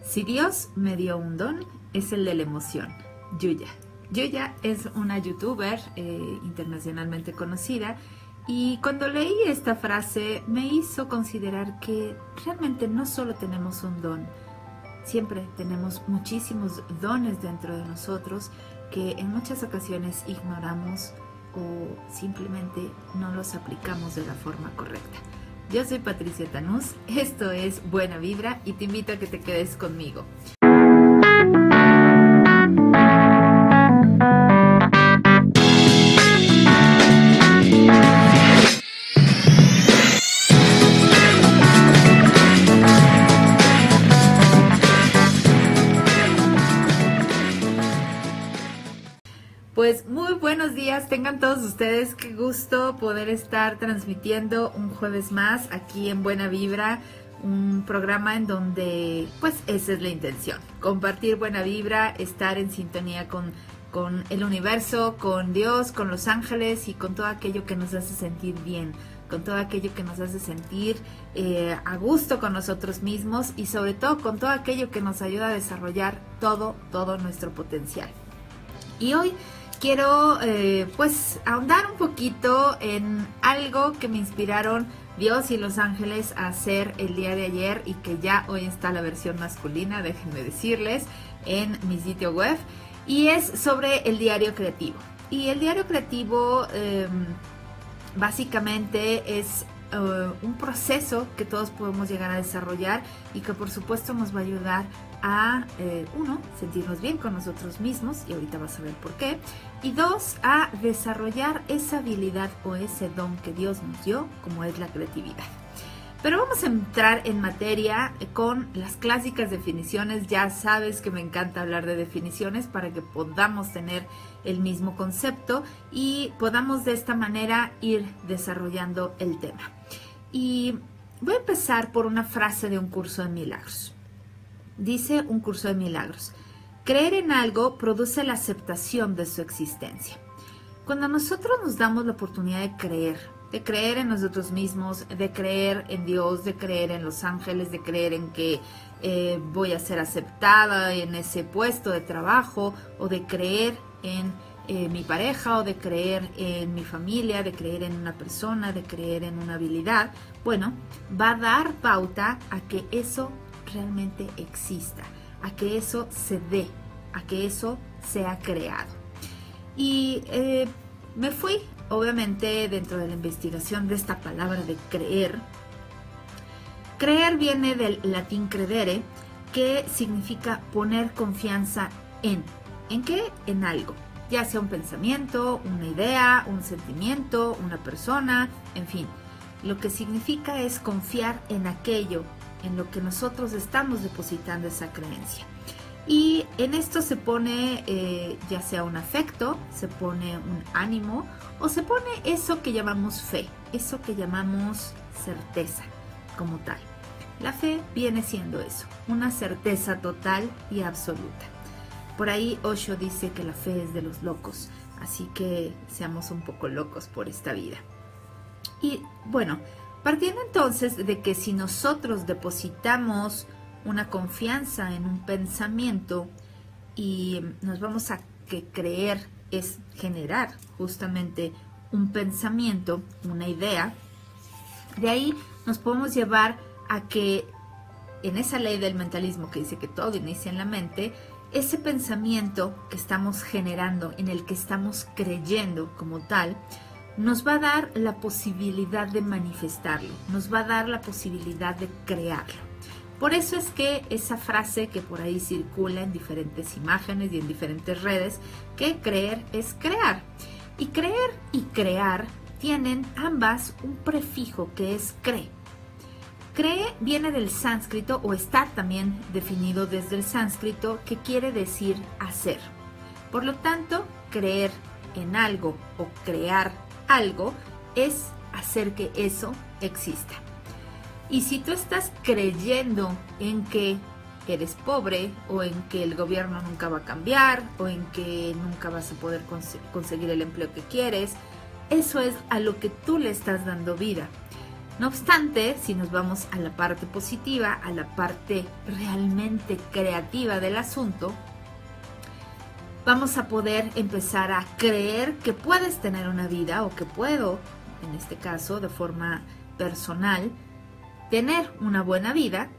Si Dios me dio un don, es el de la emoción. Yuya. Yuya es una youtuber internacionalmente conocida, y cuando leí esta frase me hizo considerar que realmente no solo tenemos un don, siempre tenemos muchísimos dones dentro de nosotros que en muchas ocasiones ignoramos o simplemente no los aplicamos de la forma correcta. Yo soy Patricia Tanús, esto es Buena Vibra y te invito a que te quedes conmigo. Pues muy buenos días, tengan todos ustedes, qué gusto poder estar transmitiendo un jueves más aquí en Buena Vibra, un programa en donde pues esa es la intención, compartir buena vibra, estar en sintonía con el universo, con Dios, con los ángeles y con todo aquello que nos hace sentir bien, con todo aquello que nos hace sentir a gusto con nosotros mismos y sobre todo con todo aquello que nos ayuda a desarrollar todo nuestro potencial. Y hoy quiero pues ahondar un poquito en algo que me inspiraron Dios y los ángeles a hacer el día de ayer y que ya hoy está la versión masculina, déjenme decirles, en mi sitio web, y es sobre el diario creativo. Y el diario creativo básicamente es un proceso que todos podemos llegar a desarrollar y que por supuesto nos va a ayudar a, uno, sentirnos bien con nosotros mismos, y ahorita vas a ver por qué, y dos, a desarrollar esa habilidad o ese don que Dios nos dio, como es la creatividad. Pero vamos a entrar en materia con las clásicas definiciones. Ya sabes que me encanta hablar de definiciones para que podamos tener el mismo concepto y podamos de esta manera ir desarrollando el tema. Y voy a empezar por una frase de un curso de milagros. Dice un curso de milagros: creer en algo produce la aceptación de su existencia. Cuando nosotros nos damos la oportunidad de creer en nosotros mismos, de creer en Dios, de creer en los ángeles, de creer en que voy a ser aceptada en ese puesto de trabajo, o de creer en mi pareja, o de creer en mi familia, de creer en una persona, de creer en una habilidad, bueno, va a dar pauta a que eso realmente exista, a que eso se dé, a que eso sea creado. Y me fui, obviamente, dentro de la investigación de esta palabra de creer. Creer viene del latín credere, que significa poner confianza en. ¿En qué? En algo, ya sea un pensamiento, una idea, un sentimiento, una persona, en fin. Lo que significa es confiar en aquello en lo que nosotros estamos depositando esa creencia. Y en esto se pone ya sea un afecto, se pone un ánimo, o se pone eso que llamamos fe, eso que llamamos certeza como tal. La fe viene siendo eso, una certeza total y absoluta. Por ahí Osho dice que la fe es de los locos, así que seamos un poco locos por esta vida. Y bueno, partiendo entonces de que si nosotros depositamos una confianza en un pensamiento y nos vamos a que creer es generar justamente un pensamiento, una idea, de ahí nos podemos llevar a que en esa ley del mentalismo que dice que todo inicia en la mente, ese pensamiento que estamos generando, en el que estamos creyendo como tal, nos va a dar la posibilidad de manifestarlo, nos va a dar la posibilidad de crearlo. Por eso es que esa frase que por ahí circula en diferentes imágenes y en diferentes redes, que creer es crear. Y creer y crear tienen ambas un prefijo que es cre. Cree viene del sánscrito, o está también definido desde el sánscrito, que quiere decir hacer. Por lo tanto, creer en algo o crear algo es hacer que eso exista. Y si tú estás creyendo en que eres pobre, o en que el gobierno nunca va a cambiar, o en que nunca vas a poder conseguir el empleo que quieres, eso es a lo que tú le estás dando vida. No obstante, si nos vamos a la parte positiva, a la parte realmente creativa del asunto, vamos a poder empezar a creer que puedes tener una vida, o que puedo, en este caso de forma personal, tener una buena vida,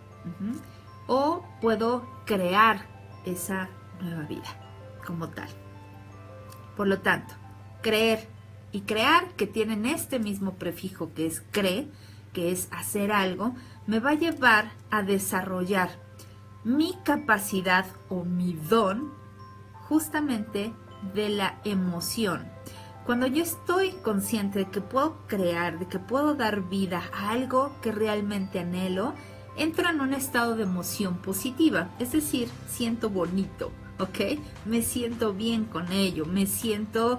o puedo crear esa nueva vida como tal. Por lo tanto, creer y crear, que tienen este mismo prefijo que es cre, que es hacer algo, me va a llevar a desarrollar mi capacidad o mi don justamente de la emoción. Cuando yo estoy consciente de que puedo crear, de que puedo dar vida a algo que realmente anhelo, entro en un estado de emoción positiva, es decir, siento bonito, ¿ok? Me siento bien con ello, me siento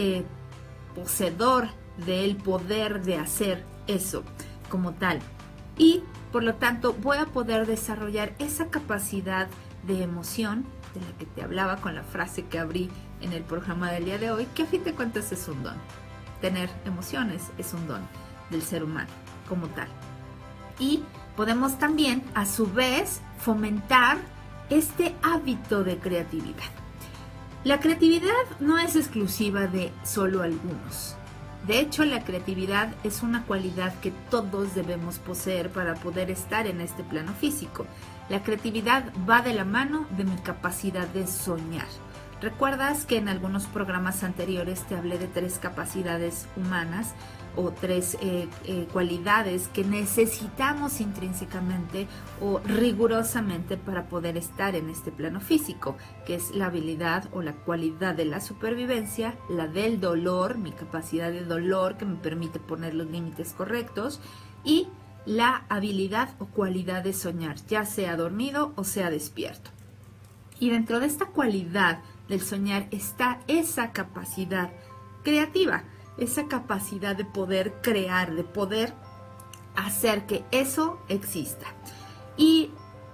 poseedor del poder de hacer eso como tal. Y por lo tanto voy a poder desarrollar esa capacidad de emoción de la que te hablaba con la frase que abrí en el programa del día de hoy, que a fin de cuentas es un don. Tener emociones es un don del ser humano como tal. Y podemos también, a su vez, fomentar este hábito de creatividad. La creatividad no es exclusiva de solo algunos. De hecho, la creatividad es una cualidad que todos debemos poseer para poder estar en este plano físico. La creatividad va de la mano de mi capacidad de soñar. ¿Recuerdas que en algunos programas anteriores te hablé de 3 capacidades humanas o 3 cualidades que necesitamos intrínsecamente o rigurosamente para poder estar en este plano físico? Que es la habilidad o la cualidad de la supervivencia, la del dolor, mi capacidad de dolor que me permite poner los límites correctos, y la habilidad o cualidad de soñar, ya sea dormido o sea despierto. Y dentro de esta cualidad del soñar está esa capacidad creativa, esa capacidad de poder crear, de poder hacer que eso exista. Y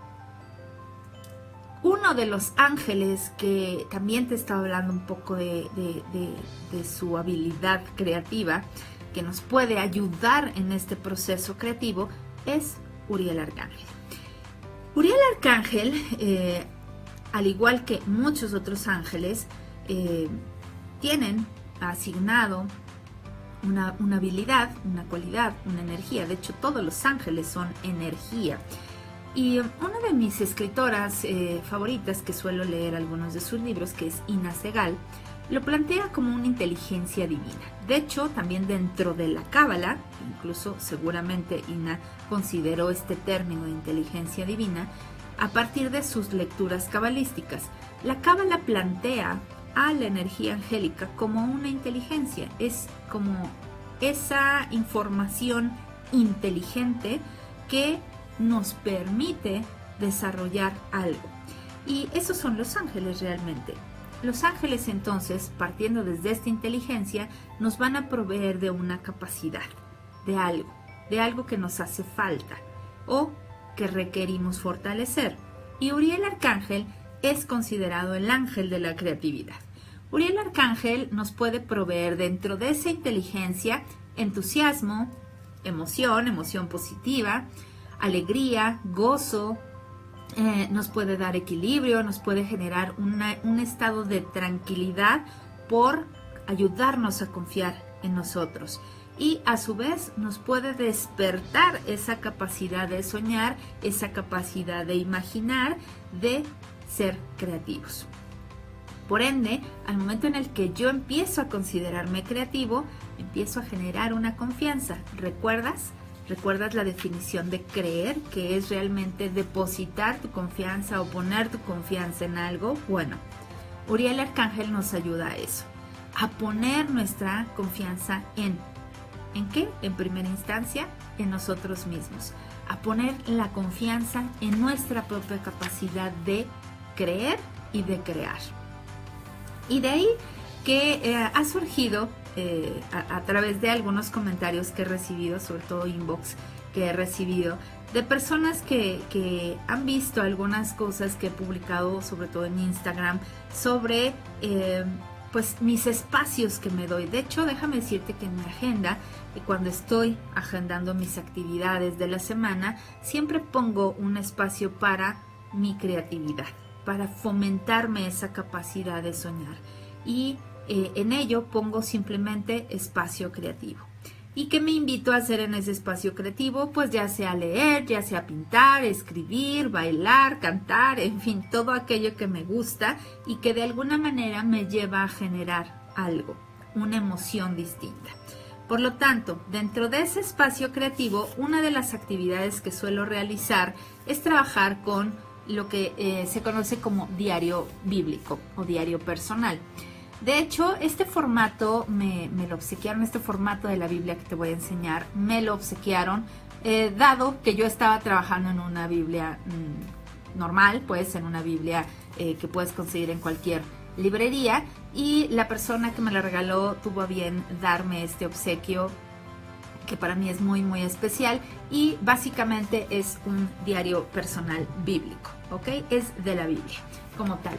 uno de los ángeles, que también te estaba hablando un poco de su habilidad creativa, que nos puede ayudar en este proceso creativo, es Uriel Arcángel. Uriel Arcángel, al igual que muchos otros ángeles, tienen asignado una habilidad, una cualidad, una energía. De hecho, todos los ángeles son energía. Y una de mis escritoras favoritas, que suelo leer algunos de sus libros, que es Ina Segal, lo plantea como una inteligencia divina. De hecho, también dentro de la Cábala, incluso seguramente Ina consideró este término de inteligencia divina a partir de sus lecturas cabalísticas. La Cábala plantea a la energía angélica como una inteligencia, es como esa información inteligente que nos permite desarrollar algo. Y esos son los ángeles realmente. Los ángeles, entonces, partiendo desde esta inteligencia, nos van a proveer de una capacidad, de algo que nos hace falta o que requerimos fortalecer. Y Uriel Arcángel es considerado el ángel de la creatividad. Uriel Arcángel nos puede proveer dentro de esa inteligencia entusiasmo, emoción positiva, alegría, gozo, nos puede dar equilibrio, nos puede generar un estado de tranquilidad por ayudarnos a confiar en nosotros. Y a su vez nos puede despertar esa capacidad de soñar, esa capacidad de imaginar, de ser creativos. Por ende, al momento en el que yo empiezo a considerarme creativo, empiezo a generar una confianza. ¿Recuerdas la definición de creer, que es realmente depositar tu confianza o poner tu confianza en algo? Bueno, Uriel Arcángel nos ayuda a eso, a poner nuestra confianza ¿en qué? En primera instancia, en nosotros mismos, a poner la confianza en nuestra propia capacidad de creer y de crear. Y de ahí que ha surgido a través de algunos comentarios que he recibido, sobre todo inbox que he recibido, de personas que han visto algunas cosas que he publicado, sobre todo en Instagram, sobre pues mis espacios que me doy. De hecho, déjame decirte que en mi agenda, cuando estoy agendando mis actividades de la semana, siempre pongo un espacio para mi creatividad, para fomentarme esa capacidad de soñar. Y en ello pongo simplemente espacio creativo. ¿Y qué me invito a hacer en ese espacio creativo? Pues ya sea leer, ya sea pintar, escribir, bailar, cantar, en fin, todo aquello que me gusta y que de alguna manera me lleva a generar algo, una emoción distinta. Por lo tanto, dentro de ese espacio creativo, una de las actividades que suelo realizar es trabajar con lo que se conoce como diario bíblico o diario personal. De hecho, este formato me lo obsequiaron, este formato de la Biblia que te voy a enseñar, me lo obsequiaron, dado que yo estaba trabajando en una Biblia normal, pues en una Biblia que puedes conseguir en cualquier librería, y la persona que me la regaló tuvo a bien darme este obsequio que para mí es muy muy especial, y básicamente es un diario personal bíblico, ¿ok? Es de la Biblia como tal.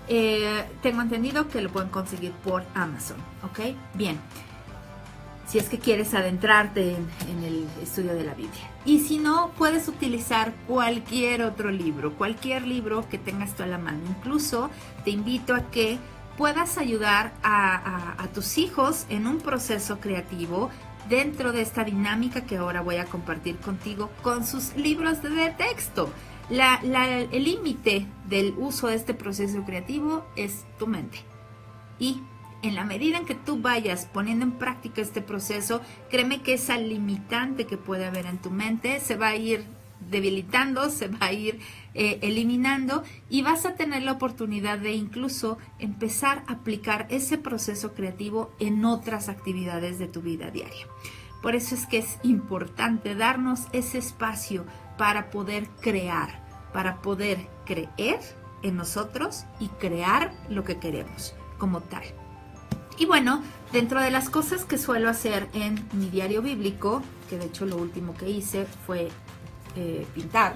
Tengo entendido que lo pueden conseguir por Amazon, ¿ok? Bien, si es que quieres adentrarte en el estudio de la Biblia. Y si no, puedes utilizar cualquier otro libro, cualquier libro que tengas tú a la mano. Incluso te invito a que puedas ayudar a tus hijos en un proceso creativo dentro de esta dinámica que ahora voy a compartir contigo con sus libros de texto. El límite del uso de este proceso creativo es tu mente. Y en la medida en que tú vayas poniendo en práctica este proceso, créeme que esa limitante que puede haber en tu mente se va a ir debilitando, se va a ir eliminando, y vas a tener la oportunidad de incluso empezar a aplicar ese proceso creativo en otras actividades de tu vida diaria. Por eso es que es importante darnos ese espacio para poder crear, para poder creer en nosotros y crear lo que queremos como tal. Y bueno, dentro de las cosas que suelo hacer en mi diario bíblico, que de hecho lo último que hice fue pintar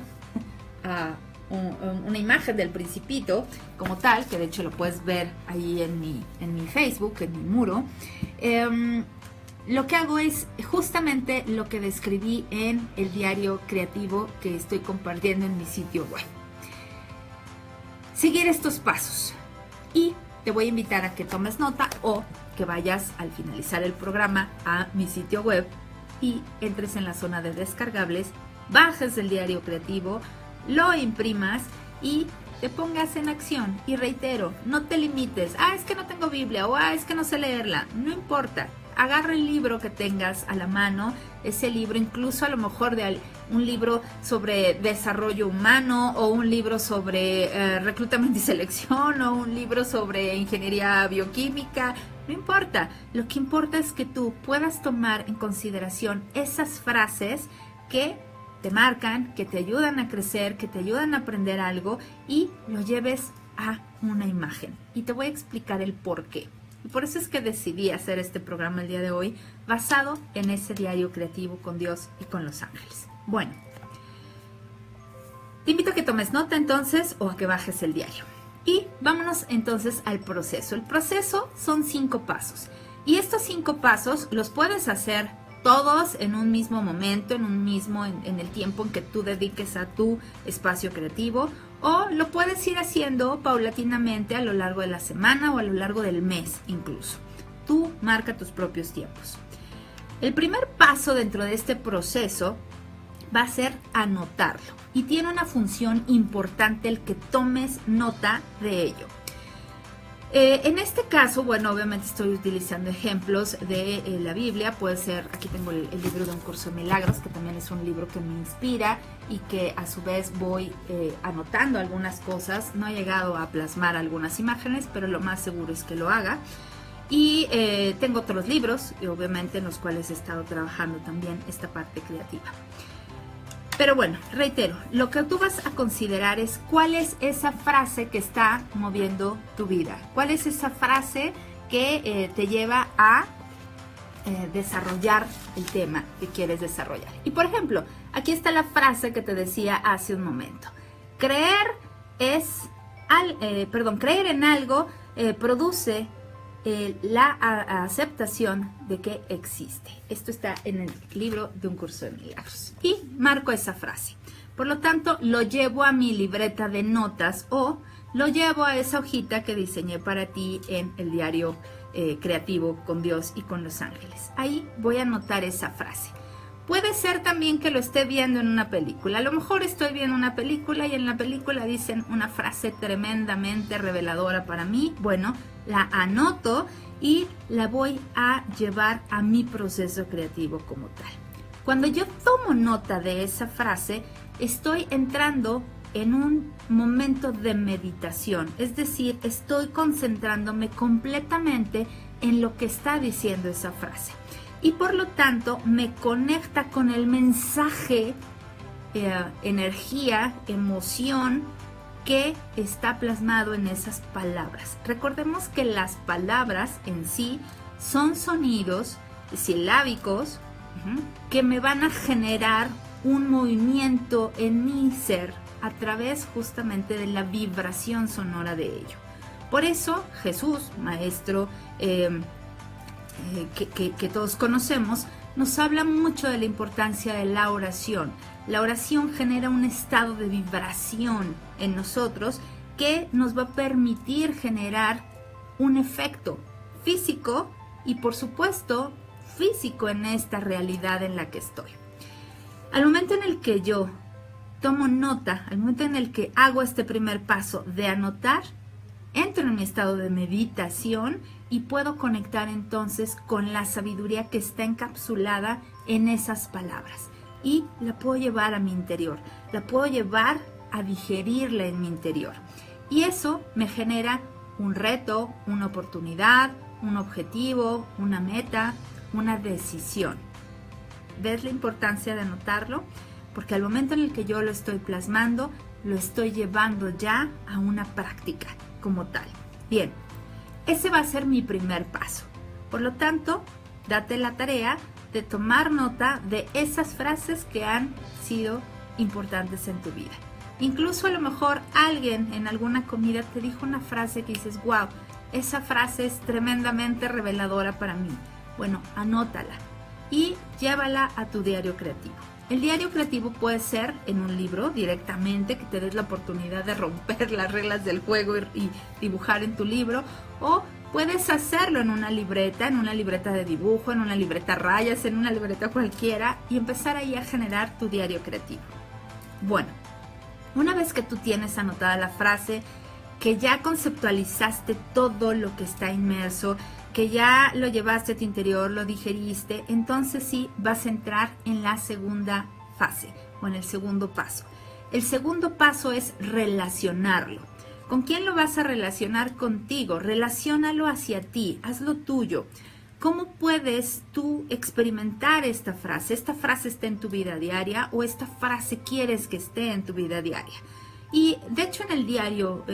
una imagen del Principito como tal, que de hecho lo puedes ver ahí en mi Facebook, en mi muro. Lo que hago es justamente lo que describí en el diario creativo que estoy compartiendo en mi sitio web. Seguir estos pasos, y te voy a invitar a que tomes nota o que vayas al finalizar el programa a mi sitio web y entres en la zona de descargables, bajes el diario creativo, lo imprimas y te pongas en acción. Y reitero, no te limites, es que no tengo Biblia, o es que no sé leerla, no importa. Agarra el libro que tengas a la mano, ese libro, incluso a lo mejor de un libro sobre desarrollo humano, o un libro sobre reclutamiento y selección, o un libro sobre ingeniería bioquímica, no importa. Lo que importa es que tú puedas tomar en consideración esas frases que te marcan, que te ayudan a crecer, que te ayudan a aprender algo, y lo lleves a una imagen. Y te voy a explicar el por qué. Y por eso es que decidí hacer este programa el día de hoy, basado en ese diario creativo con Dios y con los ángeles. Bueno, te invito a que tomes nota entonces, o a que bajes el diario. Y vámonos entonces al proceso. El proceso son 5 pasos. Y estos 5 pasos los puedes hacer todos en un mismo momento, en el tiempo en que tú dediques a tu espacio creativo, o lo puedes ir haciendo paulatinamente a lo largo de la semana o a lo largo del mes incluso. Tú marca tus propios tiempos. El primer paso dentro de este proceso va a ser anotarlo, y tiene una función importante el que tomes nota de ello. En este caso, bueno, obviamente estoy utilizando ejemplos de la Biblia. Puede ser, aquí tengo el libro de Un Curso de Milagros, que también es un libro que me inspira y que a su vez voy anotando algunas cosas. No he llegado a plasmar algunas imágenes, pero lo más seguro es que lo haga. Y tengo otros libros, y obviamente en los cuales he estado trabajando también esta parte creativa. Pero bueno, reitero, lo que tú vas a considerar es cuál es esa frase que está moviendo tu vida. ¿Cuál es esa frase que te lleva a desarrollar el tema que quieres desarrollar? Y por ejemplo, aquí está la frase que te decía hace un momento. Creer en algo produce la aceptación de que existe. Esto está en el libro de Un Curso de Milagros. Y marco esa frase. Por lo tanto, lo llevo a mi libreta de notas o lo llevo a esa hojita que diseñé para ti en el diario creativo con Dios y con los ángeles. Ahí voy a anotar esa frase. Puede ser también que lo esté viendo en una película. A lo mejor estoy viendo una película y en la película dicen una frase tremendamente reveladora para mí. Bueno, la anoto y la voy a llevar a mi proceso creativo como tal. Cuando yo tomo nota de esa frase, estoy entrando en un momento de meditación. Es decir, estoy concentrándome completamente en lo que está diciendo esa frase. Y por lo tanto me conecta con el mensaje, energía, emoción que está plasmado en esas palabras. Recordemos que las palabras en sí son sonidos silábicos que me van a generar un movimiento en mi ser a través justamente de la vibración sonora de ello. Por eso Jesús, maestro, que todos conocemos, nos habla mucho de la importancia de la oración. La oración genera un estado de vibración en nosotros que nos va a permitir generar un efecto físico y, por supuesto, físico en esta realidad en la que estoy. Al momento en el que yo tomo nota, al momento en el que hago este primer paso de anotar, entro en mi estado de meditación y puedo conectar entonces con la sabiduría que está encapsulada en esas palabras. Y la puedo llevar a mi interior, la puedo llevar a digerirla en mi interior. Y eso me genera un reto, una oportunidad, un objetivo, una meta, una decisión. ¿Ves la importancia de anotarlo? Porque al momento en el que yo lo estoy plasmando, lo estoy llevando ya a una práctica como tal. Bien, ese va a ser mi primer paso. Por lo tanto, date la tarea de tomar nota de esas frases que han sido importantes en tu vida. Incluso a lo mejor alguien en alguna comida te dijo una frase que dices, wow, esa frase es tremendamente reveladora para mí. Bueno, anótala y llévala a tu diario creativo. El diario creativo puede ser en un libro directamente, que te des la oportunidad de romper las reglas del juego y dibujar en tu libro, o puedes hacerlo en una libreta de dibujo, en una libreta rayas, en una libreta cualquiera, y empezar ahí a generar tu diario creativo. Bueno, una vez que tú tienes anotada la frase, que ya conceptualizaste todo lo que está inmerso, que ya lo llevaste a tu interior, lo digeriste, entonces sí vas a entrar en la segunda fase o en el segundo paso. El segundo paso es relacionarlo. ¿Con quién lo vas a relacionar? Contigo. Relaciónalo hacia ti, hazlo tuyo. ¿Cómo puedes tú experimentar esta frase? ¿Esta frase está en tu vida diaria o esta frase quieres que esté en tu vida diaria? Y de hecho en el diario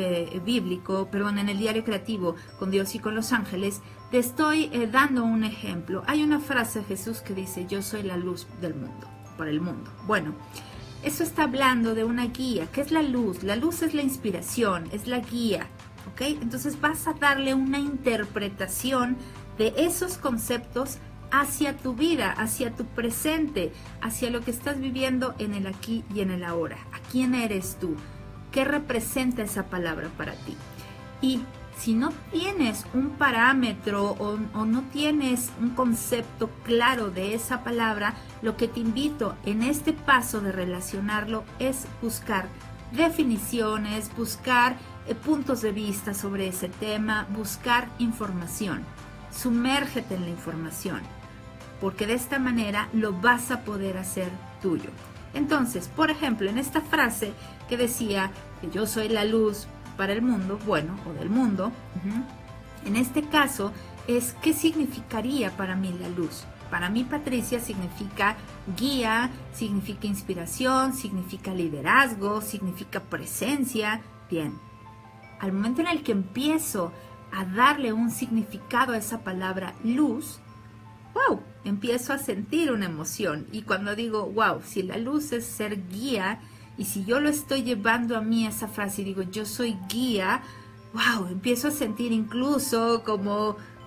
en el diario creativo con Dios y con los ángeles, te estoy dando un ejemplo. Hay una frase de Jesús que dice, yo soy la luz del mundo, para el mundo. Bueno, eso está hablando de una guía. ¿Qué es la luz? La luz es la inspiración, es la guía, ¿ok? Entonces vas a darle una interpretación de esos conceptos hacia tu vida, hacia tu presente, hacia lo que estás viviendo en el aquí y en el ahora. ¿A quién eres tú? ¿Qué representa esa palabra para ti? Y si no tienes un parámetro o no tienes un concepto claro de esa palabra, lo que te invito en este paso de relacionarlo es buscar definiciones, buscar puntos de vista sobre ese tema, buscar información. Sumérgete en la información, porque de esta manera lo vas a poder hacer tuyo. Entonces, por ejemplo, en esta frase que decía que yo soy la luz para el mundo, bueno, o del mundo, en este caso es ¿qué significaría para mí la luz? Para mí, Patricia, significa guía, significa inspiración, significa liderazgo, significa presencia. Bien, al momento en el que empiezo a darle un significado a esa palabra luz, wow, empiezo a sentir una emoción. Y cuando digo, wow, si la luz es ser guía, y si yo lo estoy llevando a mí esa frase y digo, yo soy guía, wow, empiezo a sentir incluso como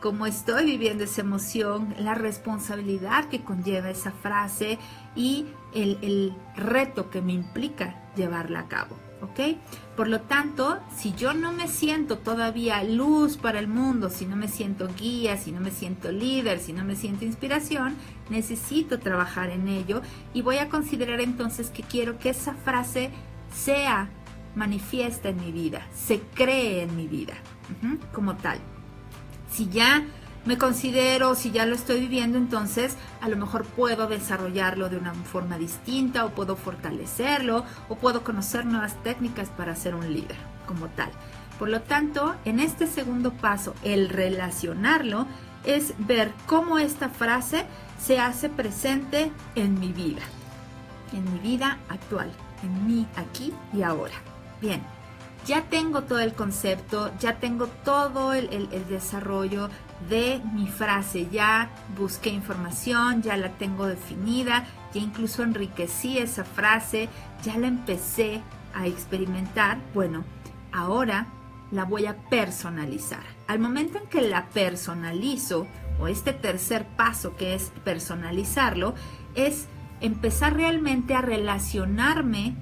cómo estoy viviendo esa emoción, la responsabilidad que conlleva esa frase y el reto que me implica llevarla a cabo, ¿ok? Por lo tanto, si yo no me siento todavía luz para el mundo, si no me siento guía, si no me siento líder, si no me siento inspiración, necesito trabajar en ello y voy a considerar entonces que quiero que esa frase sea manifiesta en mi vida, se cree en mi vida, como tal. Si ya me considero, si ya lo estoy viviendo, entonces a lo mejor puedo desarrollarlo de una forma distinta o puedo fortalecerlo o puedo conocer nuevas técnicas para ser un líder como tal. Por lo tanto, en este segundo paso, el relacionarlo es ver cómo esta frase se hace presente en mi vida actual, en mí aquí y ahora. Bien. Ya tengo todo el concepto, ya tengo todo el desarrollo de mi frase, ya busqué información, ya la tengo definida, ya incluso enriquecí esa frase, ya la empecé a experimentar. Bueno, ahora la voy a personalizar. Al momento en que la personalizo, o este tercer paso que es personalizarlo, es empezar realmente a relacionarme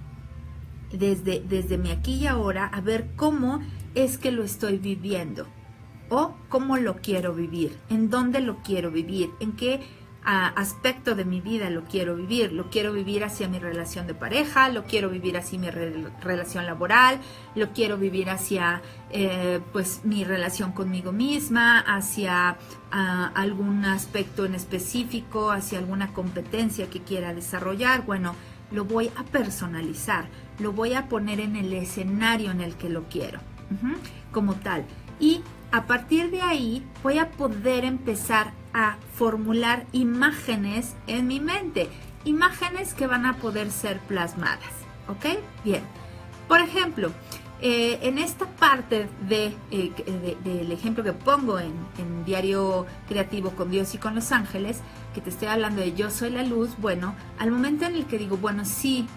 desde mi aquí y ahora, a ver cómo es que lo estoy viviendo o cómo lo quiero vivir, en dónde lo quiero vivir, en qué aspecto de mi vida lo quiero vivir hacia mi relación de pareja, lo quiero vivir hacia mi relación laboral, lo quiero vivir hacia pues mi relación conmigo misma, hacia algún aspecto en específico, hacia alguna competencia que quiera desarrollar. Bueno, lo voy a personalizar, lo voy a poner en el escenario en el que lo quiero, como tal. Y a partir de ahí voy a poder empezar a formular imágenes en mi mente, imágenes que van a poder ser plasmadas, ¿ok? Bien, por ejemplo, en esta parte del ejemplo que pongo en Diario Creativo con Dios y con los Ángeles, que te estoy hablando de yo soy la luz, bueno, al momento en el que digo, bueno, sí,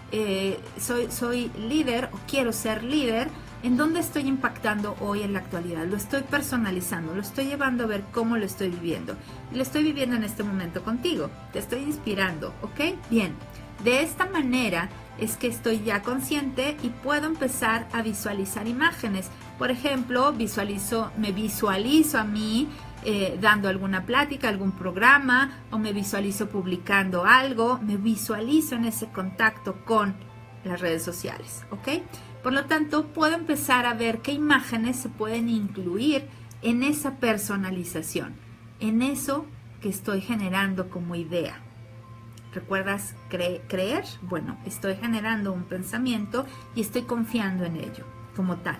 soy líder o quiero ser líder, ¿en dónde estoy impactando hoy en la actualidad? Lo estoy personalizando, lo estoy llevando a ver cómo lo estoy viviendo. Lo estoy viviendo en este momento contigo, te estoy inspirando, ¿ok? Bien, de esta manera es que estoy ya consciente y puedo empezar a visualizar imágenes. Por ejemplo, me visualizo a mí dando alguna plática, algún programa, o me visualizo publicando algo, me visualizo en ese contacto con las redes sociales, ¿ok? Por lo tanto, puedo empezar a ver qué imágenes se pueden incluir en esa personalización, en eso que estoy generando como idea. ¿Recuerdas creer? Bueno, estoy generando un pensamiento y estoy confiando en ello como tal.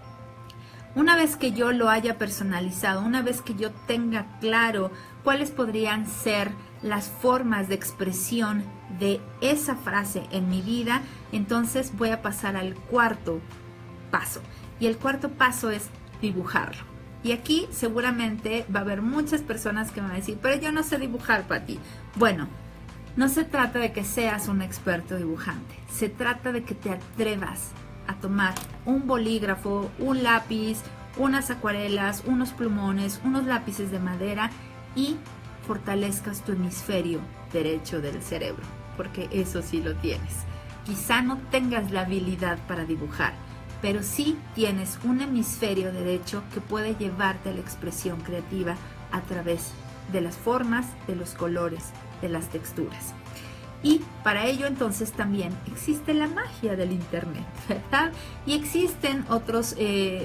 Una vez que yo lo haya personalizado, una vez que yo tenga claro cuáles podrían ser las formas de expresión de esa frase en mi vida, entonces voy a pasar al cuarto paso. Y el cuarto paso es dibujarlo. Y aquí seguramente va a haber muchas personas que me van a decir, pero yo no sé dibujar, Pati. Bueno, no se trata de que seas un experto dibujante, se trata de que te atrevas a tomar un bolígrafo, un lápiz, unas acuarelas, unos plumones, unos lápices de madera y fortalezcas tu hemisferio derecho del cerebro, porque eso sí lo tienes. Quizá no tengas la habilidad para dibujar, pero sí tienes un hemisferio derecho que puede llevarte a la expresión creativa a través de las formas, de los colores, de las texturas. Y para ello entonces también existe la magia del internet, ¿verdad? Y existen otros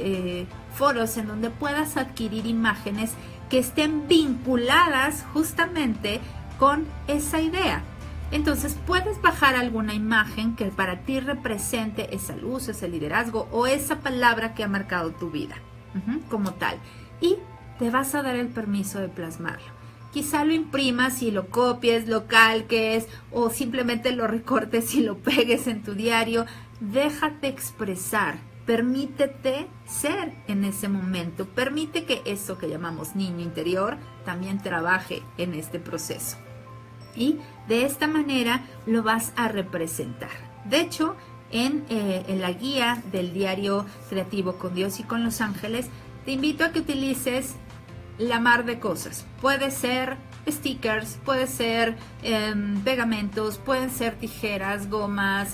foros en donde puedas adquirir imágenes que estén vinculadas justamente con esa idea. Entonces puedes bajar alguna imagen que para ti represente esa luz, ese liderazgo o esa palabra que ha marcado tu vida, como tal. Y te vas a dar el permiso de plasmarlo. Quizá lo imprimas y lo copies, lo calques o simplemente lo recortes y lo pegues en tu diario. Déjate expresar, permítete ser en ese momento. Permite que eso que llamamos niño interior también trabaje en este proceso. Y de esta manera lo vas a representar. De hecho, en la guía del Diario Creativo con Dios y con los Ángeles, te invito a que utilices la mar de cosas. Puede ser stickers, puede ser pegamentos, pueden ser tijeras, gomas,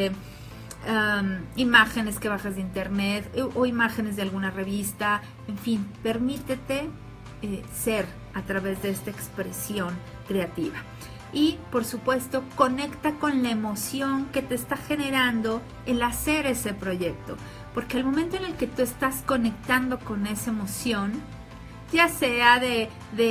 imágenes que bajas de internet o imágenes de alguna revista. En fin, permítete ser a través de esta expresión creativa. Y por supuesto, conecta con la emoción que te está generando el hacer ese proyecto, porque el momento en el que tú estás conectando con esa emoción, ya sea de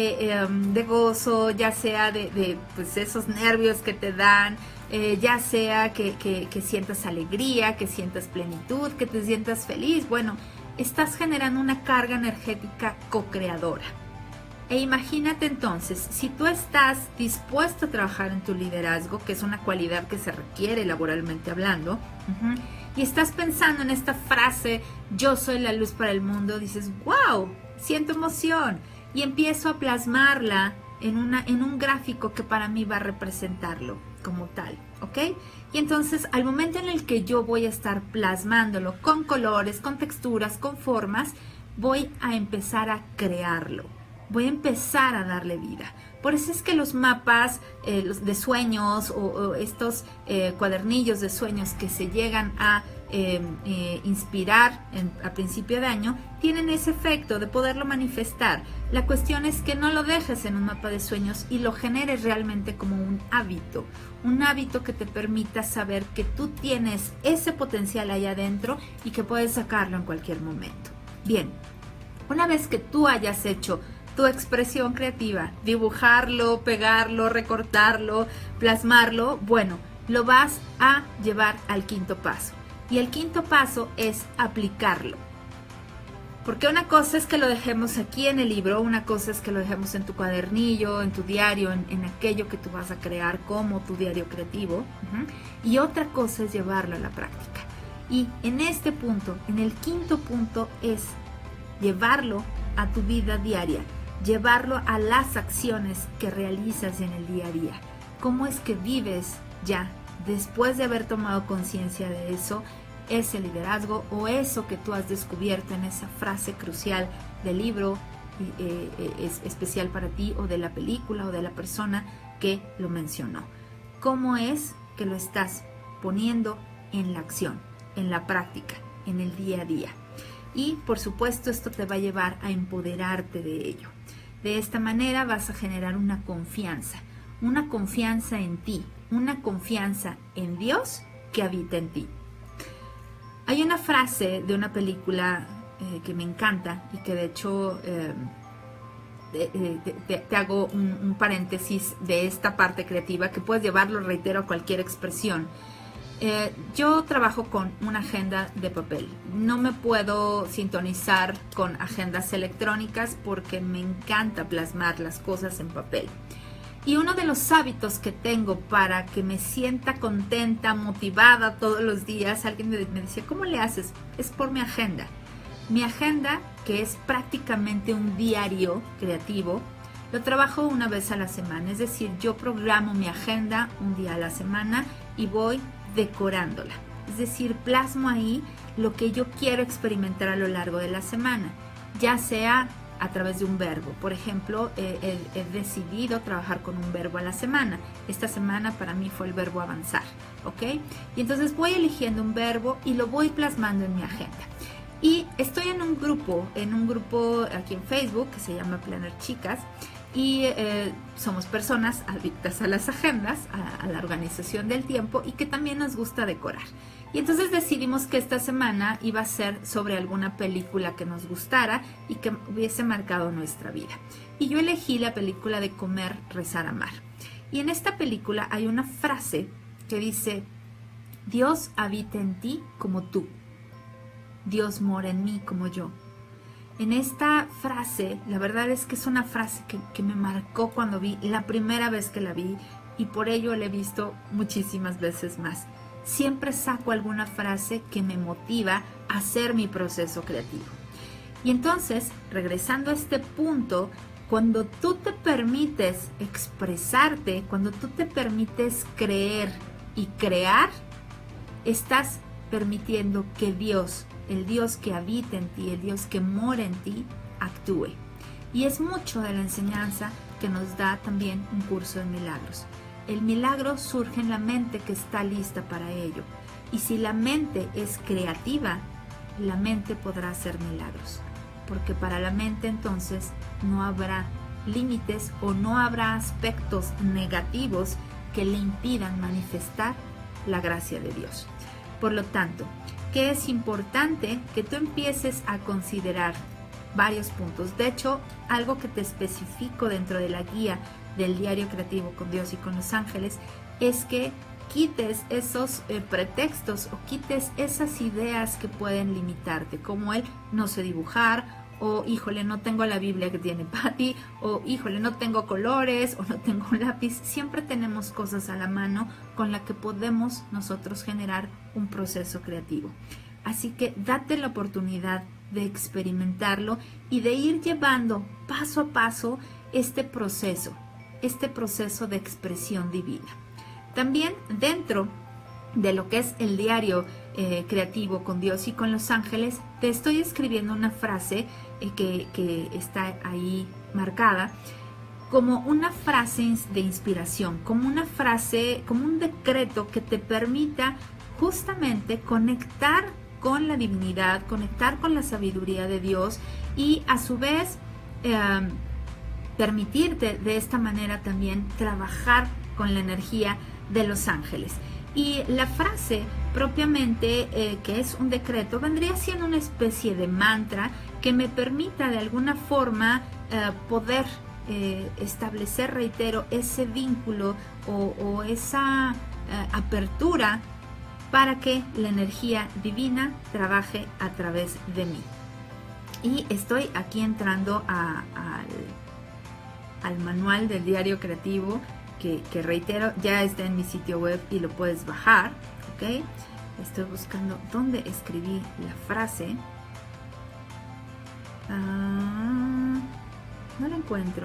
gozo, ya sea de pues esos nervios que te dan, ya sea que sientas alegría, que sientas plenitud, que te sientas feliz, bueno, estás generando una carga energética co-creadora. E imagínate entonces, si tú estás dispuesto a trabajar en tu liderazgo, que es una cualidad que se requiere laboralmente hablando, y estás pensando en esta frase, yo soy la luz para el mundo, dices, wow, siento emoción, y empiezo a plasmarla en un gráfico que para mí va a representarlo como tal, ¿ok? Y entonces al momento en el que yo voy a estar plasmándolo con colores, con texturas, con formas, voy a empezar a crearlo. Voy a empezar a darle vida. Por eso es que los mapas los de sueños o estos cuadernillos de sueños que se llegan a inspirar a principio de año, tienen ese efecto de poderlo manifestar. La cuestión es que no lo dejes en un mapa de sueños y lo generes realmente como un hábito que te permita saber que tú tienes ese potencial ahí adentro y que puedes sacarlo en cualquier momento. Bien, una vez que tú hayas hecho tu expresión creativa, dibujarlo, pegarlo, recortarlo, plasmarlo, bueno, lo vas a llevar al quinto paso. Y el quinto paso es aplicarlo. Porque una cosa es que lo dejemos aquí en el libro, una cosa es que lo dejemos en tu cuadernillo, en tu diario, en aquello que tú vas a crear como tu diario creativo. Y otra cosa es llevarlo a la práctica. Y en este punto, en el quinto punto, es llevarlo a tu vida diaria. Llevarlo a las acciones que realizas en el día a día. ¿Cómo es que vives ya después de haber tomado conciencia de eso, ese liderazgo o eso que tú has descubierto en esa frase crucial del libro es especial para ti o de la película o de la persona que lo mencionó? ¿Cómo es que lo estás poniendo en la acción, en la práctica, en el día a día? Y por supuesto esto te va a llevar a empoderarte de ello. De esta manera vas a generar una confianza en ti, una confianza en Dios que habita en ti. Hay una frase de una película que me encanta y que de hecho te hago un paréntesis de esta parte creativa que puedes llevarlo, reitero, a cualquier expresión. Yo trabajo con una agenda de papel. No me puedo sintonizar con agendas electrónicas porque me encanta plasmar las cosas en papel. Y uno de los hábitos que tengo para que me sienta contenta, motivada todos los días, alguien me decía, ¿cómo le haces? Es por mi agenda. Mi agenda, que es prácticamente un diario creativo, lo trabajo una vez a la semana. Es decir, yo programo mi agenda un día a la semana y voy decorándola, es decir, plasmo ahí lo que yo quiero experimentar a lo largo de la semana, ya sea a través de un verbo. Por ejemplo, he decidido trabajar con un verbo a la semana. Esta semana para mí fue el verbo avanzar, ¿ok? Y entonces voy eligiendo un verbo y lo voy plasmando en mi agenda. Y estoy en un grupo aquí en Facebook que se llama Planner Chicas, y somos personas adictas a las agendas, a la organización del tiempo y que también nos gusta decorar. Y entonces decidimos que esta semana iba a ser sobre alguna película que nos gustara y que hubiese marcado nuestra vida. Y yo elegí la película de Comer, Rezar, Amar. Y en esta película hay una frase que dice, Dios habita en ti como tú. Dios mora en mí como yo. En esta frase, la verdad es que es una frase que me marcó cuando vi, la primera vez que la vi, y por ello la he visto muchísimas veces más. Siempre saco alguna frase que me motiva a hacer mi proceso creativo. Y entonces, regresando a este punto, cuando tú te permites expresarte, cuando tú te permites creer y crear, estás permitiendo que Dios, el Dios que habita en ti, el Dios que mora en ti, actúe. Y es mucho de la enseñanza que nos da también un curso de milagros. El milagro surge en la mente que está lista para ello. Y si la mente es creativa, la mente podrá hacer milagros. Porque para la mente entonces no habrá límites o no habrá aspectos negativos que le impidan manifestar la gracia de Dios. Por lo tanto, ¿qué es importante? Que tú empieces a considerar varios puntos. De hecho, algo que te especifico dentro de la guía del diario creativo con Dios y con los ángeles es que quites esos pretextos o quites esas ideas que pueden limitarte, como el no sé dibujar, o híjole, no tengo la Biblia que tiene Patty, o híjole, no tengo colores, o no tengo un lápiz. Siempre tenemos cosas a la mano con la que podemos nosotros generar un proceso creativo. Así que date la oportunidad de experimentarlo y de ir llevando paso a paso este proceso de expresión divina. También dentro de lo que es el diario creativo con Dios y con los ángeles, te estoy escribiendo una frase que está ahí marcada como una frase de inspiración, como una frase, como un decreto que te permita justamente conectar con la divinidad, conectar con la sabiduría de Dios y a su vez permitirte de esta manera también trabajar con la energía de los ángeles. Y la frase propiamente, que es un decreto, vendría siendo una especie de mantra que me permita de alguna forma poder establecer, reitero, ese vínculo o esa apertura para que la energía divina trabaje a través de mí. Y estoy aquí entrando al manual del diario creativo, que reitero, ya está en mi sitio web y lo puedes bajar, ¿ok? Estoy buscando dónde escribí la frase. No la encuentro.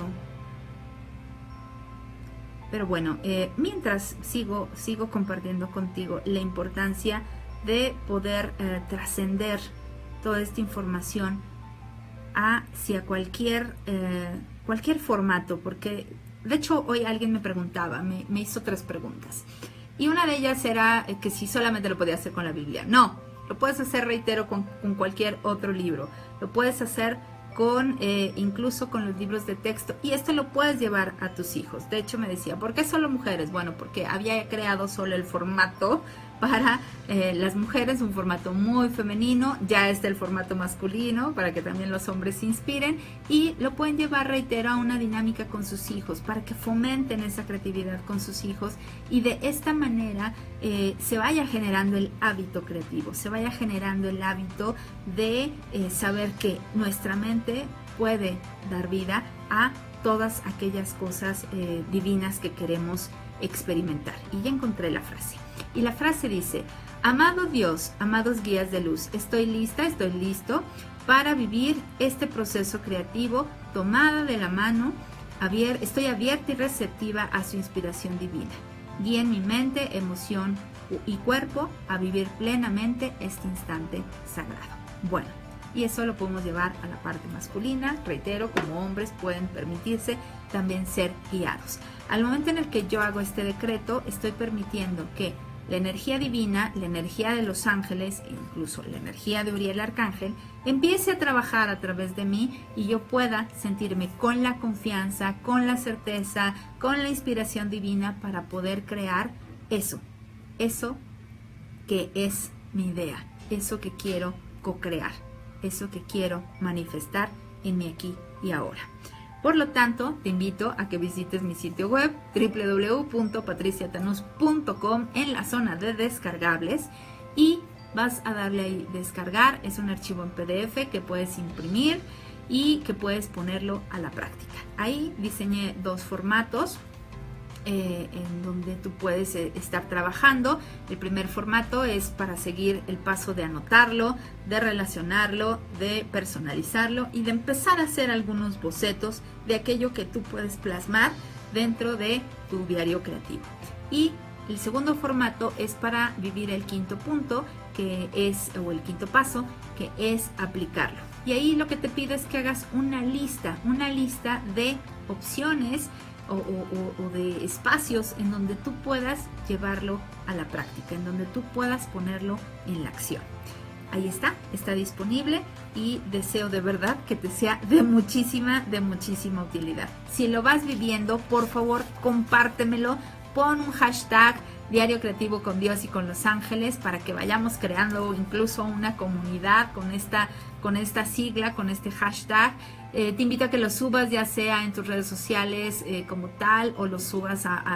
Pero bueno, mientras sigo compartiendo contigo la importancia de poder trascender toda esta información hacia cualquier formato, porque de hecho hoy alguien me preguntaba, me hizo 3 preguntas, y una de ellas era que si solamente lo podía hacer con la Biblia. No, lo puedes hacer, reitero, con cualquier otro libro, lo puedes hacer con incluso con los libros de texto, y esto lo puedes llevar a tus hijos. De hecho me decía, ¿por qué solo mujeres? Bueno, porque había creado solo el formato para las mujeres, un formato muy femenino. Ya está el formato masculino para que también los hombres se inspiren, y lo pueden llevar, reitero, a una dinámica con sus hijos para que fomenten esa creatividad con sus hijos, y de esta manera se vaya generando el hábito creativo, se vaya generando el hábito de saber que nuestra mente puede dar vida a todas aquellas cosas divinas que queremos experimentar. Y ya encontré la frase. Y la frase dice: amado Dios, amados guías de luz, estoy lista, estoy listo para vivir este proceso creativo, tomada de la mano, estoy abierta y receptiva a su inspiración divina. Guíen mi mente, emoción y cuerpo a vivir plenamente este instante sagrado. Bueno, y eso lo podemos llevar a la parte masculina. Reitero, como hombres pueden permitirse también ser guiados. Al momento en el que yo hago este decreto, estoy permitiendo que la energía divina, la energía de los ángeles, incluso la energía de Uriel Arcángel, empiece a trabajar a través de mí y yo pueda sentirme con la confianza, con la certeza, con la inspiración divina para poder crear eso que es mi idea, eso que quiero co-crear, eso que quiero manifestar en mi aquí y ahora. Por lo tanto, te invito a que visites mi sitio web www.patriciatanús.com en la zona de descargables, y vas a darle ahí descargar. Es un archivo en PDF que puedes imprimir y que puedes ponerlo a la práctica. Ahí diseñé 2 formatos en donde tú puedes estar trabajando. El primer formato es para seguir el paso de anotarlo, de relacionarlo, de personalizarlo y de empezar a hacer algunos bocetos de aquello que tú puedes plasmar dentro de tu diario creativo. Y el segundo formato es para vivir el 5.º punto, que es, o el 5.º paso, que es aplicarlo. y ahí lo que te pido es que hagas una lista de opciones o de espacios en donde tú puedas llevarlo a la práctica, en donde tú puedas ponerlo en la acción. Ahí está disponible y deseo de verdad que te sea de muchísima utilidad. Si lo vas viviendo, por favor, compártemelo, pon un hashtag Diario Creativo con Dios y con los Ángeles para que vayamos creando incluso una comunidad con esta sigla, con este hashtag. Te invito a que lo subas ya sea en tus redes sociales como tal, o lo subas a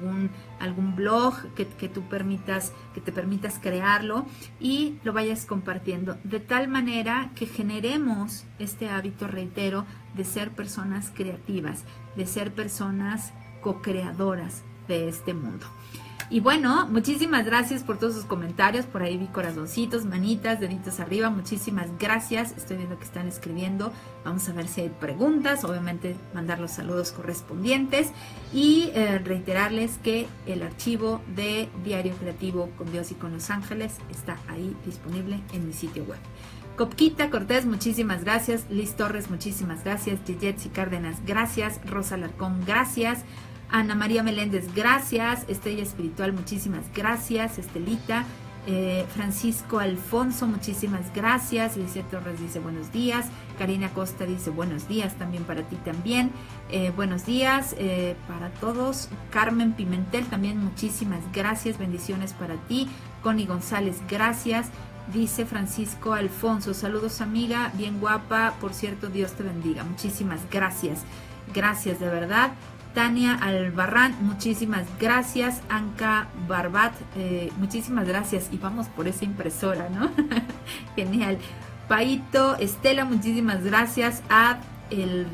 algún blog que te permitas crearlo y lo vayas compartiendo de tal manera que generemos este hábito, reitero, de ser personas creativas, de ser personas co-creadoras de este mundo. Y bueno, muchísimas gracias por todos sus comentarios. Por ahí vi corazoncitos, manitas, deditos arriba. Muchísimas gracias. Estoy viendo que están escribiendo. Vamos a ver si hay preguntas. Obviamente mandar los saludos correspondientes. Y reiterarles que el archivo de Diario Creativo con Dios y con los Ángeles está ahí disponible en mi sitio web. Copquita Cortés, muchísimas gracias. Liz Torres, muchísimas gracias. Yeyetsi Cárdenas, gracias. Rosa Larcón, gracias. Ana María Meléndez, gracias. Estrella Espiritual, muchísimas gracias. Estelita, Francisco Alfonso, muchísimas gracias. Alicia Torres dice buenos días. Karina Costa dice buenos días también para ti también. Buenos días para todos. Carmen Pimentel también, muchísimas gracias. Bendiciones para ti. Connie González, gracias. Dice Francisco Alfonso, saludos amiga, bien guapa, por cierto, Dios te bendiga. Muchísimas gracias. Gracias de verdad. Tania Albarrán, muchísimas gracias. Anka Barbat, muchísimas gracias. Y vamos por esa impresora, ¿no? Genial. Paito, Estela, muchísimas gracias. Ad El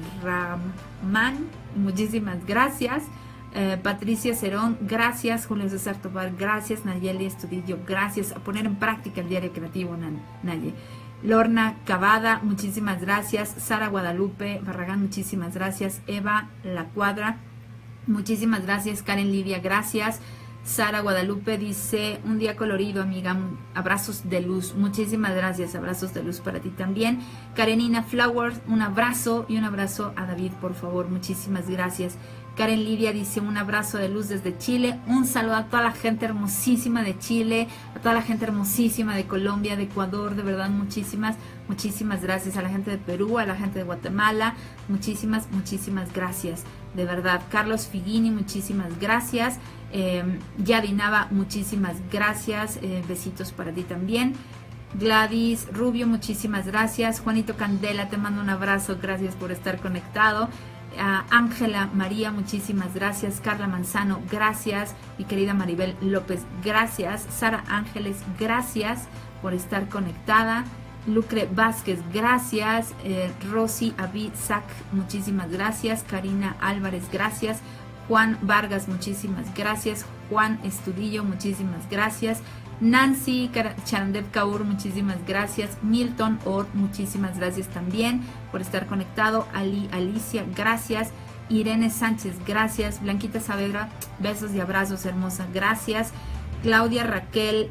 Rahman, muchísimas gracias. Patricia Cerón, gracias. Julio César Tobar, gracias. Nayeli Estudillo, gracias. A poner en práctica el Diario Creativo, Naye. Lorna Cavada, muchísimas gracias. Sara Guadalupe Barragán, muchísimas gracias. Eva La Cuadra, muchísimas gracias. Karen Livia, gracias. Sara Guadalupe dice, un día colorido, amiga, abrazos de luz. Muchísimas gracias, abrazos de luz para ti también. Karenina Flowers, un abrazo y un abrazo a David, por favor. Muchísimas gracias. Karen Lidia dice un abrazo de luz desde Chile, un saludo a toda la gente hermosísima de Chile, a toda la gente hermosísima de Colombia, de Ecuador, de verdad muchísimas gracias, a la gente de Perú, a la gente de Guatemala, muchísimas gracias, de verdad. Carlos Figuini, muchísimas gracias. Yadi Nava, muchísimas gracias, besitos para ti también. Gladys Rubio, muchísimas gracias. Juanito Candela, te mando un abrazo, gracias por estar conectado. Ángela María, muchísimas gracias. Carla Manzano, gracias. Mi querida Maribel López, gracias. Sara Ángeles, gracias por estar conectada. Lucre Vázquez, gracias. Rosy Abizac, muchísimas gracias. Karina Álvarez, gracias. Juan Vargas, muchísimas gracias. Juan Estudillo, muchísimas gracias. Nancy Charandev Kaur, muchísimas gracias. Milton Orr, muchísimas gracias también por estar conectado. Alicia, gracias. Irene Sánchez, gracias. Blanquita Saavedra, besos y abrazos, hermosa, gracias. Claudia Raquel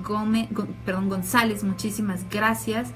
González, muchísimas gracias.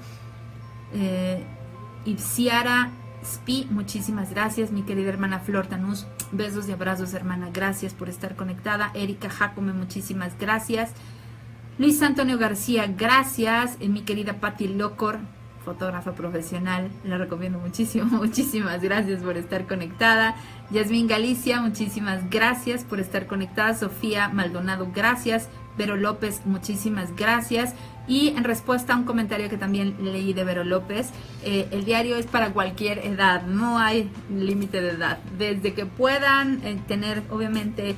Ipsiara Spi, muchísimas gracias. Mi querida hermana Flor Tanús, besos y abrazos, hermana, gracias por estar conectada. Erika Jacome, muchísimas gracias. Luis Antonio García, gracias. Mi querida Patti Locor, fotógrafa profesional, la recomiendo muchísimo, muchísimas gracias por estar conectada. Yasmín Galicia, muchísimas gracias por estar conectada. Sofía Maldonado, gracias. Vero López, muchísimas gracias. Y en respuesta a un comentario que también leí de Vero López, el diario es para cualquier edad, no hay límite de edad. Desde que puedan tener, obviamente,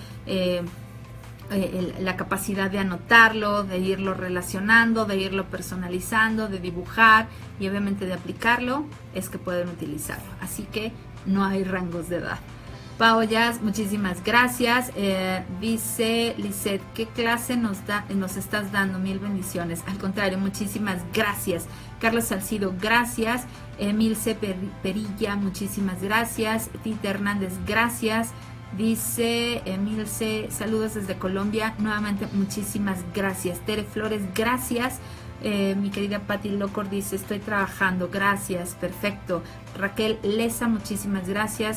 la capacidad de anotarlo, de irlo relacionando, de irlo personalizando, de dibujar y obviamente de aplicarlo, es que pueden utilizarlo. Así que no hay rangos de edad. Pao Jazz, muchísimas gracias. Dice Lisette, ¿qué clase nos estás dando? Mil bendiciones. Al contrario, muchísimas gracias. Carlos Salcido, gracias. Emilce Perilla, muchísimas gracias. Tita Hernández, gracias. Dice Emilce, saludos desde Colombia, nuevamente muchísimas gracias. Tere Flores, gracias. Mi querida Patti Locor dice, estoy trabajando, gracias, perfecto. Raquel Leza, muchísimas gracias.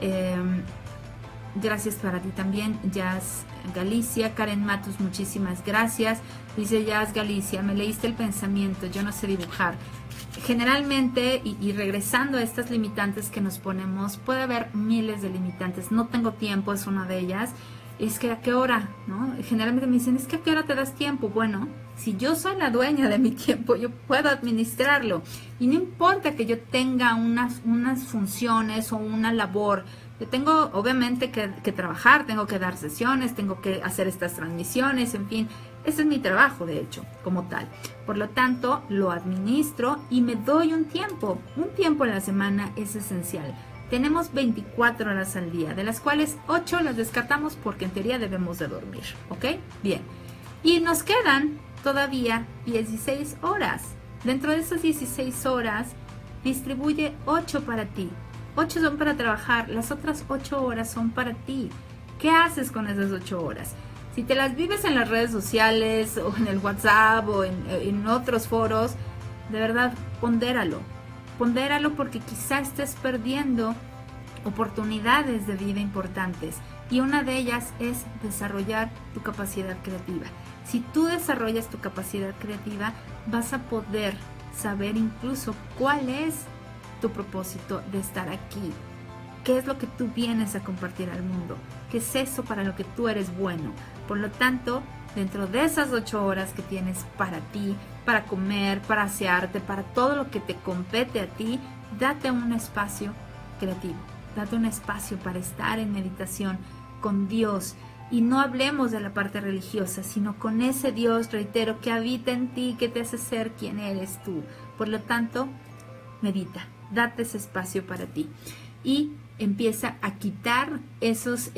Gracias para ti también. Jazz Galicia, Karen Matus, muchísimas gracias. Dice Jazz Galicia, me leíste el pensamiento, yo no sé dibujar. Generalmente, y regresando a estas limitantes que nos ponemos, puede haber miles de limitantes. No tengo tiempo, es una de ellas. Es que a qué hora, ¿no? Generalmente me dicen, es que a qué hora te das tiempo. Bueno, si yo soy la dueña de mi tiempo, yo puedo administrarlo. Y no importa que yo tenga unas funciones o una labor. Yo tengo obviamente que trabajar, tengo que dar sesiones, tengo que hacer estas transmisiones, en fin. Ese es mi trabajo, de hecho, como tal. Por lo tanto, lo administro y me doy un tiempo. Un tiempo a la semana es esencial. Tenemos 24 horas al día, de las cuales 8 las descartamos porque en teoría debemos de dormir, ¿ok? Bien. Y nos quedan todavía 16 horas. Dentro de esas 16 horas, distribuye 8 para ti. 8 son para trabajar, las otras 8 horas son para ti. ¿Qué haces con esas 8 horas? Si te las vives en las redes sociales o en el WhatsApp o en otros foros, de verdad, pondéralo. Pondéralo porque quizá estés perdiendo oportunidades de vida importantes. Y una de ellas es desarrollar tu capacidad creativa. Si tú desarrollas tu capacidad creativa, vas a poder saber incluso cuál es tu propósito de estar aquí. ¿Qué es lo que tú vienes a compartir al mundo? ¿Qué es eso para lo que tú eres bueno? Por lo tanto, dentro de esas 8 horas que tienes para ti, para comer, para asearte, para todo lo que te compete a ti, date un espacio creativo. Date un espacio para estar en meditación con Dios. Y no hablemos de la parte religiosa, sino con ese Dios, reitero, que habita en ti, que te hace ser quien eres tú. Por lo tanto, medita, date ese espacio para ti. Y empieza a quitar esas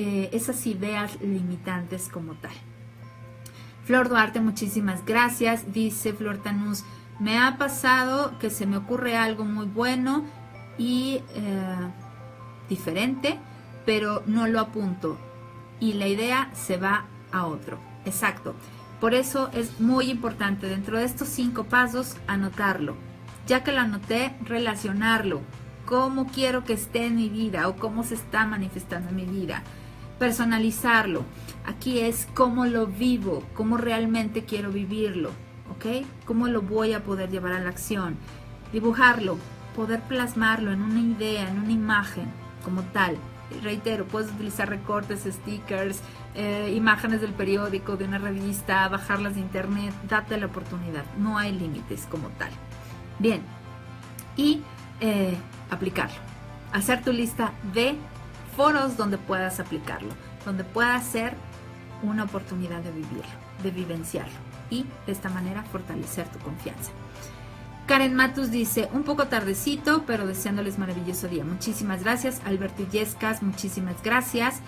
ideas limitantes como tal. Flor Duarte, muchísimas gracias. Dice Flor Tanús, me ha pasado que se me ocurre algo muy bueno y diferente, pero no lo apunto y la idea se va a otro. Exacto. Por eso es muy importante dentro de estos 5 pasos anotarlo. Ya que lo anoté, relacionarlo. Cómo quiero que esté en mi vida o cómo se está manifestando en mi vida. Personalizarlo. Aquí es cómo lo vivo, cómo realmente quiero vivirlo, ¿ok? Cómo lo voy a poder llevar a la acción. Dibujarlo, poder plasmarlo en una idea, en una imagen como tal. Reitero, puedes utilizar recortes, stickers, imágenes del periódico, de una revista, bajarlas de internet, date la oportunidad. No hay límites como tal. Bien, y aplicarlo. Hacer tu lista de foros donde puedas aplicarlo, donde pueda ser una oportunidad de vivirlo, de vivenciarlo y de esta manera fortalecer tu confianza. Karen Matus dice, un poco tardecito, pero deseándoles maravilloso día. Muchísimas gracias. Alberto Illescas, muchísimas gracias.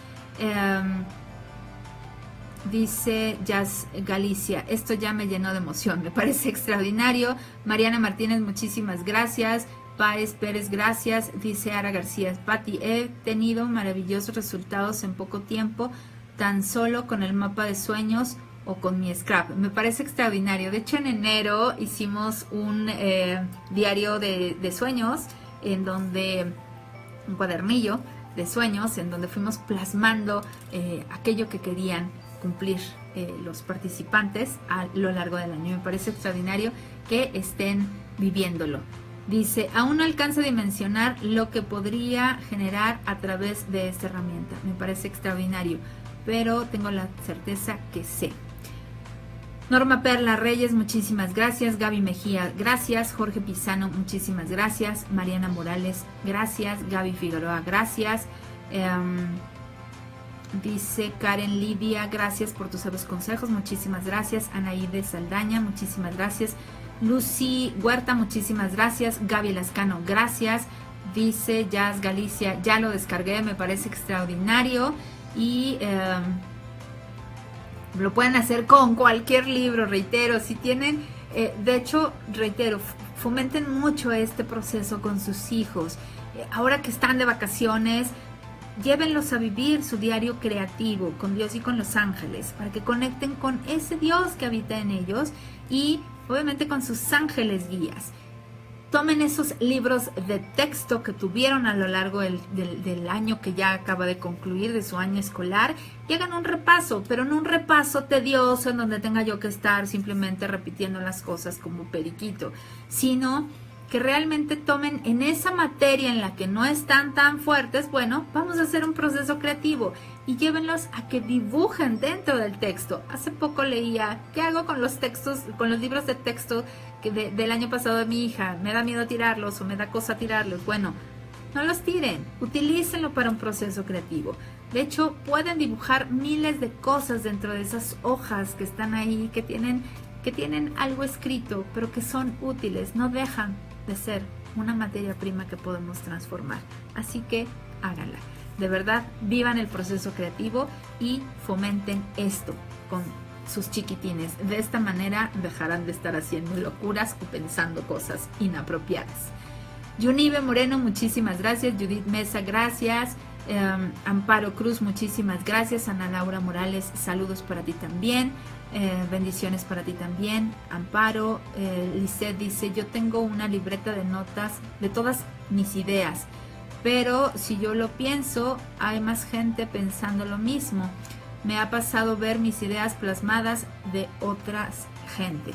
Dice Jazz Galicia, esto ya me llenó de emoción, me parece extraordinario. Mariana Martínez, muchísimas gracias. Páez Pérez, gracias. Dice Ara García, Patti, he tenido maravillosos resultados en poco tiempo, tan solo con el mapa de sueños o con mi scrap. Me parece extraordinario. De hecho, en enero hicimos un diario de sueños, en donde un cuadernillo de sueños, en donde fuimos plasmando aquello que querían cumplir los participantes a lo largo del año. Me parece extraordinario que estén viviéndolo. Dice, aún no alcanza a dimensionar lo que podría generar a través de esta herramienta. Me parece extraordinario, pero tengo la certeza que sé. Norma Perla Reyes, muchísimas gracias. Gaby Mejía, gracias. Jorge Pizano, muchísimas gracias. Mariana Morales, gracias. Gaby Figueroa, gracias. Dice Karen Lidia, gracias por tus sabios consejos, muchísimas gracias. Anaíde Saldaña, muchísimas gracias. Lucy Huerta, muchísimas gracias. Gaby Lascano, gracias. Dice Jazz Galicia, ya lo descargué, me parece extraordinario. Y lo pueden hacer con cualquier libro, reitero. Si tienen, de hecho, reitero, fomenten mucho este proceso con sus hijos. Ahora que están de vacaciones, llévenlos a vivir su diario creativo con Dios y con los ángeles, para que conecten con ese Dios que habita en ellos y obviamente con sus ángeles guías. Tomen esos libros de texto que tuvieron a lo largo del año que ya acaba de concluir, de su año escolar, y hagan un repaso, pero no un repaso tedioso en donde tenga yo que estar simplemente repitiendo las cosas como periquito, sino que realmente tomen en esa materia en la que no están tan fuertes, bueno, vamos a hacer un proceso creativo y llévenlos a que dibujen dentro del texto. Hace poco leía, ¿qué hago con los textos, con los libros de texto del año pasado de mi hija? Me da miedo tirarlos o me da cosa tirarlos. Bueno, no los tiren, utilícenlo para un proceso creativo. De hecho, pueden dibujar miles de cosas dentro de esas hojas que están ahí, que tienen algo escrito, pero que son útiles, no dejan de ser una materia prima que podemos transformar. Así que háganla. De verdad, vivan el proceso creativo y fomenten esto con sus chiquitines. De esta manera dejarán de estar haciendo locuras o pensando cosas inapropiadas. Yunibe Moreno, muchísimas gracias. Judith Mesa, gracias. Amparo Cruz, muchísimas gracias. Ana Laura Morales, saludos para ti también. Bendiciones para ti también, Amparo. Lisette dice, yo tengo una libreta de notas de todas mis ideas, pero si yo lo pienso, hay más gente pensando lo mismo. Me ha pasado ver mis ideas plasmadas de otras gente.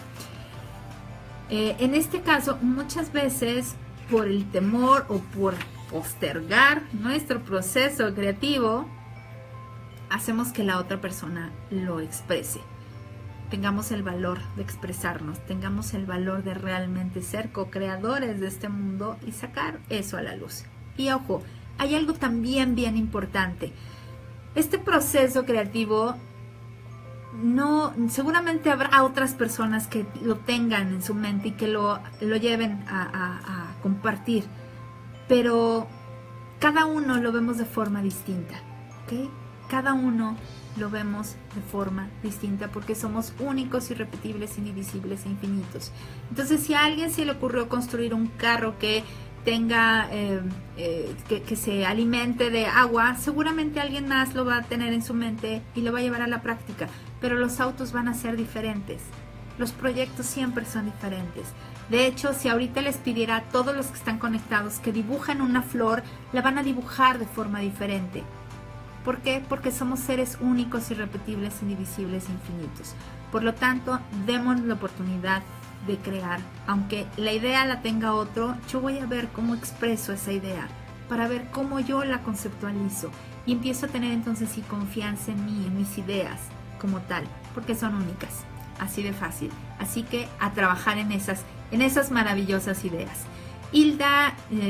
En este caso, muchas veces por el temor o por postergar nuestro proceso creativo, hacemos que la otra persona lo exprese. Tengamos el valor de expresarnos, tengamos el valor de realmente ser co-creadores de este mundo y sacar eso a la luz. Y ojo, hay algo también bien importante. Este proceso creativo, seguramente habrá otras personas que lo tengan en su mente y que lo lleven a compartir, pero cada uno lo vemos de forma distinta, ¿ok? Cada uno lo vemos de forma distinta porque somos únicos, irrepetibles, indivisibles e infinitos. Entonces, si a alguien se le ocurrió construir un carro que tenga, que se alimente de agua, seguramente alguien más lo va a tener en su mente y lo va a llevar a la práctica, pero los autos van a ser diferentes. Los proyectos siempre son diferentes. De hecho, si ahorita les pidiera a todos los que están conectados que dibujen una flor, la van a dibujar de forma diferente. ¿Por qué? Porque somos seres únicos, irrepetibles, indivisibles, infinitos. Por lo tanto, demos la oportunidad de crear. Aunque la idea la tenga otro, yo voy a ver cómo expreso esa idea, para ver cómo yo la conceptualizo. Y empiezo a tener entonces sí confianza en mí, en mis ideas como tal, porque son únicas. Así de fácil. Así que a trabajar en esas maravillosas ideas. Hilda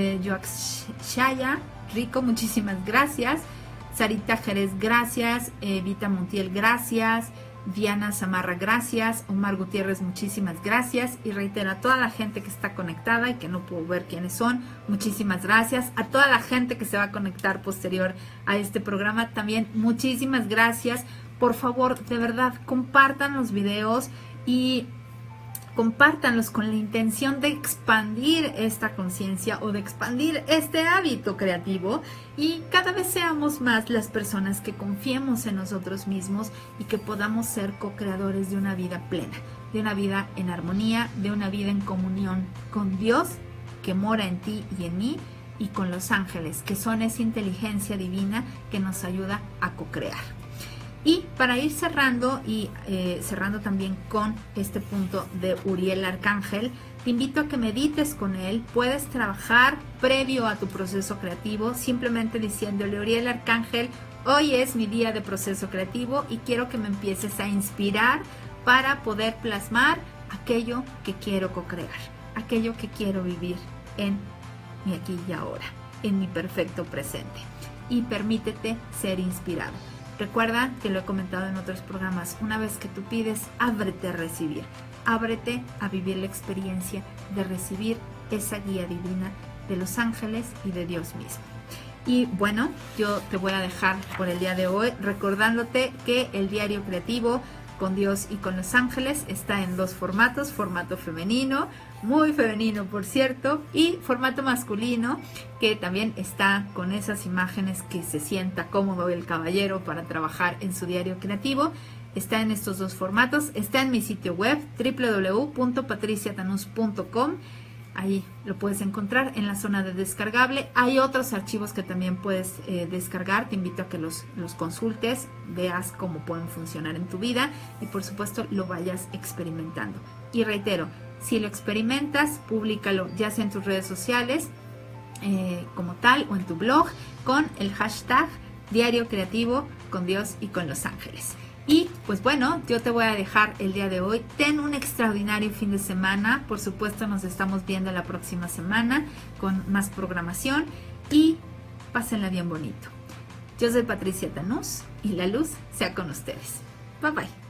Joaxaya Rico, muchísimas gracias. Sarita Jerez, gracias. Vita Montiel, gracias. Diana Zamarra, gracias. Omar Gutiérrez, muchísimas gracias. Y reitero a toda la gente que está conectada y que no puedo ver quiénes son, muchísimas gracias. A toda la gente que se va a conectar posterior a este programa también, muchísimas gracias. Por favor, de verdad, compartan los videos y compártanlos con la intención de expandir esta conciencia o de expandir este hábito creativo y cada vez seamos más las personas que confiemos en nosotros mismos y que podamos ser co-creadores de una vida plena, de una vida en armonía, de una vida en comunión con Dios que mora en ti y en mí y con los ángeles, que son esa inteligencia divina que nos ayuda a co-crear. Y para ir cerrando y cerrando también con este punto de Uriel Arcángel, te invito a que medites con él. Puedes trabajar previo a tu proceso creativo simplemente diciéndole: Uriel Arcángel, hoy es mi día de proceso creativo y quiero que me empieces a inspirar para poder plasmar aquello que quiero co-crear, aquello que quiero vivir en mi aquí y ahora, en mi perfecto presente. Y permítete ser inspirado. Recuerda que lo he comentado en otros programas, una vez que tú pides, ábrete a recibir, ábrete a vivir la experiencia de recibir esa guía divina de los ángeles y de Dios mismo. Y bueno, yo te voy a dejar por el día de hoy recordándote que el diario creativo con Dios y con los ángeles está en dos formatos: formato femenino, muy femenino por cierto, y formato masculino, que también está con esas imágenes que se sienta cómodo el caballero para trabajar en su diario creativo. está en estos dos formatos, está en mi sitio web www.patriciatanús.com. Ahí lo puedes encontrar en la zona de descargable. Hay otros archivos que también puedes descargar. Te invito a que los consultes, veas cómo pueden funcionar en tu vida y por supuesto lo vayas experimentando. Y reitero, si lo experimentas, públicalo ya sea en tus redes sociales como tal o en tu blog con el hashtag Diario Creativo con Dios y con los ángeles. Y pues bueno, yo te voy a dejar el día de hoy. Ten un extraordinario fin de semana. Por supuesto nos estamos viendo la próxima semana con más programación y pásenla bien bonito. Yo soy Patricia Tanús y la luz sea con ustedes. Bye bye.